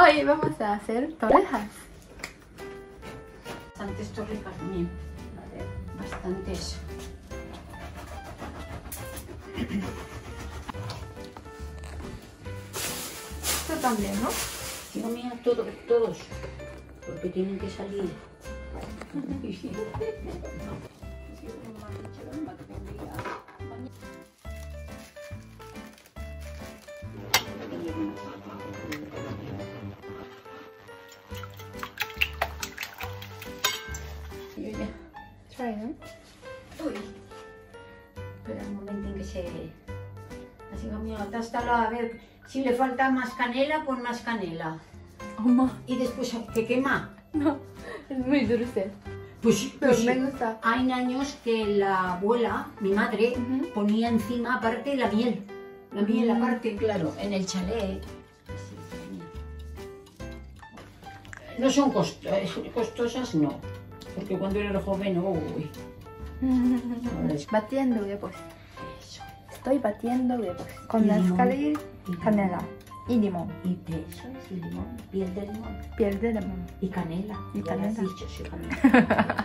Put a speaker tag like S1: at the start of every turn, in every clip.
S1: Hoy vamos a hacer torrejas.
S2: Bastantes torrejas, bien. Bastantes.
S1: Esto también, ¿no?
S2: Digo, mira, todos. Porque tienen que salir.
S1: Try, ¿no?
S2: Uy. Espera un momento en que se... Así que mira, tástalo, a ver, si le falta más canela, pon más canela.
S1: Oma.
S2: Y después, ¿qué quema?
S1: No, es muy dulce.
S2: Pues,
S1: Pero
S2: pues
S1: me
S2: sí.
S1: gusta.
S2: Hay años que la abuela, mi madre, ponía encima aparte la miel. La miel aparte, claro, en el chalet. Así, mira. No son costosas, no. Porque cuando era joven, uy.
S1: Batiendo huevos.
S2: Eso.
S1: Estoy batiendo huevos. Con
S2: Y
S1: la
S2: limón.
S1: escalera, canela y limón.
S2: Y eso es, y limón, piel de limón.
S1: Piel de limón.
S2: Y canela.
S1: Y
S2: Ya lo has
S1: canela.
S2: dicho, sí, canela.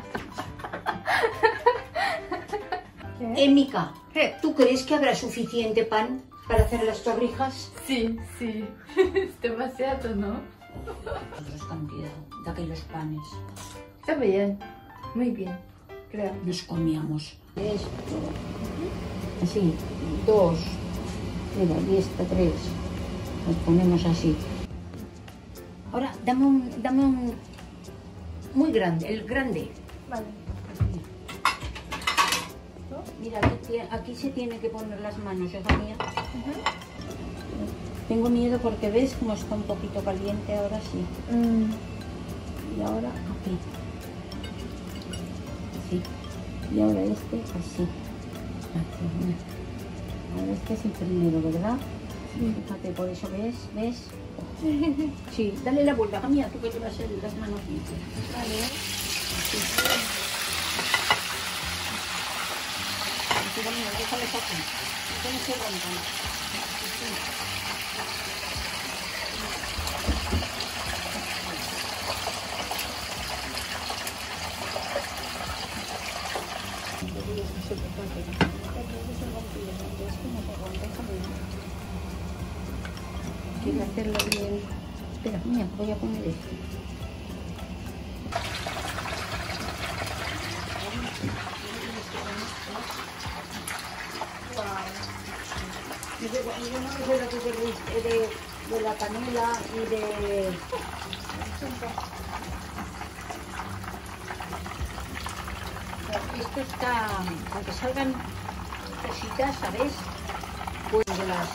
S2: Émica,
S1: ¿Qué?
S2: ¿tú crees que habrá suficiente pan para hacer las torrijas?
S1: Sí, sí. Es demasiado, ¿no?
S2: Nosotros cantidad de aquellos panes.
S1: Está bien. Muy bien, creo.
S2: Nos comíamos esto, así, 2, mira, y esta 3, nos ponemos así. Ahora, dame un muy grande, el grande.
S1: Vale.
S2: Mira, aquí se tiene que poner las manos, hija mía. Tengo miedo porque ves como está un poquito caliente, ahora sí. Y ahora aquí. Así. Y ahora este así. Así, mira. Ahora este es el primero, ¿verdad? Sí. Fíjate, por eso ves. Sí, dale la vuelta, hija mía, tú que llevas las manos limpias. Vale. Así. Así, mira, déjales aquí. Que no se rompan. Así. Quiero hacerlo bien. Espera, mira, voy a poner esto. Yo no sé lo que de la canela y de... Esto está, aunque salgan cositas, ¿sabes? Pues de las...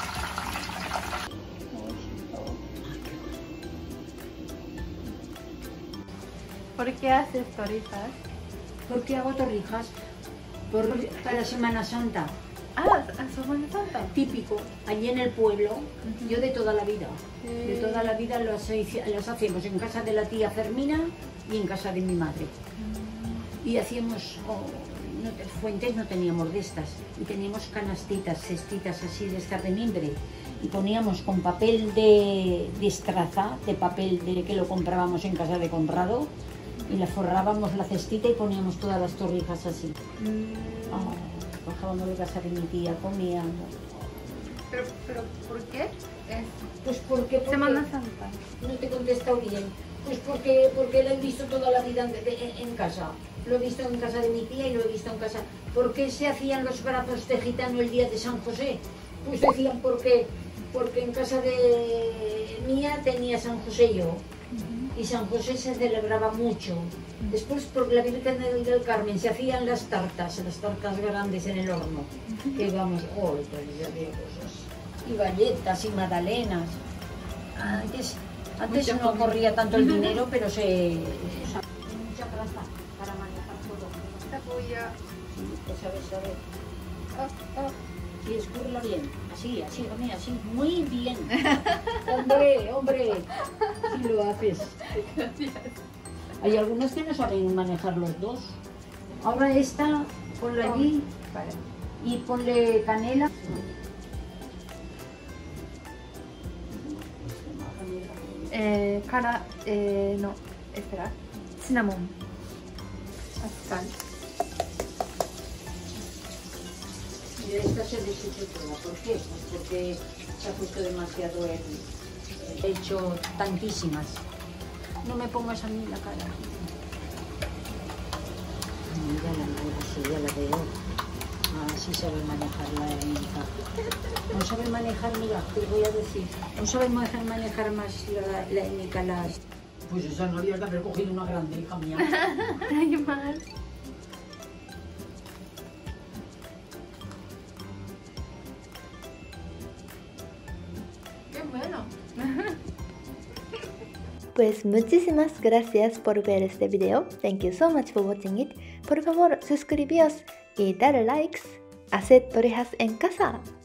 S1: ¿Por qué haces torrejas?
S2: ¿Por qué hago torrijas? Para Semana Santa.
S1: Ah, ¿a Semana Santa?
S2: Típico, allí en el pueblo, yo de toda la vida. De toda la vida las hacemos en casa de la tía Fermina y en casa de mi madre. Y hacíamos, fuentes no teníamos de estas, y teníamos canastitas, cestitas así de estas de mimbre, y poníamos con papel de estraza, de papel de que lo comprábamos en casa de comprado, y la forrábamos la cestita y poníamos todas las torrijas así. Bajábamos de casa de mi tía, comíamos.
S1: ¿Pero por qué?
S2: Pues porque
S1: Semana Santa.
S2: no te he contestado bien. Pues porque lo he visto toda la vida en casa. Lo he visto en casa de mi tía y lo he visto en casa. ¿Por qué se hacían los brazos de gitano el día de San José? Pues decían porque en casa de mía tenía San José yo. Y San José se celebraba mucho. Después por la Virgen del Carmen se hacían las tartas grandes en el horno. Que íbamos, pues ya había cosas. Y galletas y magdalenas. Antes no corría tanto el dinero, pero se usaba mucha traza para manejar todo.
S1: Cebolla.
S2: Sí, te sabes saber. Y escurrirla bien, así, mira, así, muy bien. Hombre, si lo haces.
S1: Gracias.
S2: Hay algunos que no saben manejar los dos. Ahora esta, ponla allí
S1: Vale.
S2: y ponle canela.
S1: no, espera, cinnamon. Azúcar.
S2: Y esta se deshizo toda. ¿Por qué? Pues porque se ha puesto demasiado He hecho tantísimas. No me pongas a mí la cara. Ya la veo, sí, ya la veo. Así sabe manejar la Erika. No sabe manejar, mira, te voy a decir. No sabe manejar más la Erika las... Pues esa no habías de haber cogido una grande, hija mía.
S1: Ay, mal. Qué bueno.
S3: Pues muchísimas gracias por ver este video. Thank you so much for watching it. Por favor, suscribíos y dar likes. Haced orejas en casa.